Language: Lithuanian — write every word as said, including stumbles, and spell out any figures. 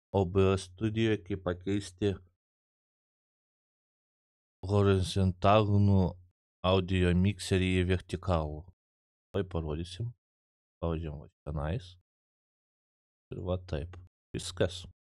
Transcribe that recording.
O B S studijoje kaip pakeisti horizontalų audio mikserį į vertikalų. Tai parodysim. Spaudžiam va tenais. Ir va taip. Viskas.